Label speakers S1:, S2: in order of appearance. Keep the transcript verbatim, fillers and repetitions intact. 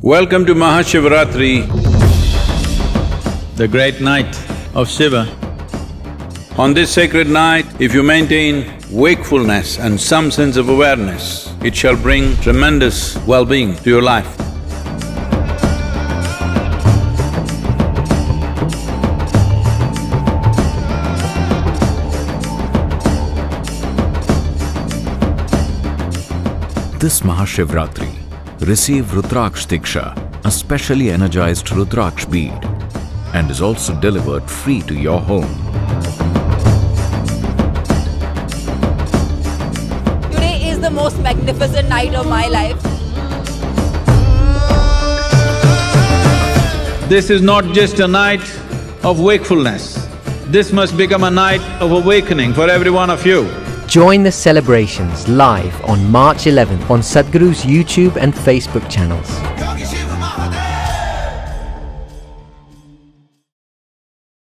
S1: Welcome to Mahashivratri, the great night of Shiva. On this sacred night, if you maintain wakefulness and some sense of awareness, it shall bring tremendous well-being to your life.
S2: This Mahashivratri, receive Rudraksh Diksha, a specially energized Rudraksh bead, and is also delivered free to your home.
S3: Today is the most magnificent night of my life.
S1: This is not just a night of wakefulness. This must become a night of awakening for every one of you.
S4: Join the celebrations live on March eleventh on Sadhguru's YouTube and Facebook channels.